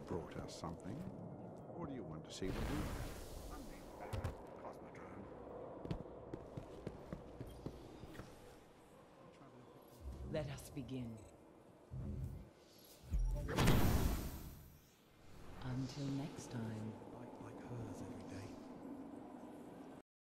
brought us something? Or do you want to see what we have? Cosmodrome. Let us begin. Until next time. Like hers every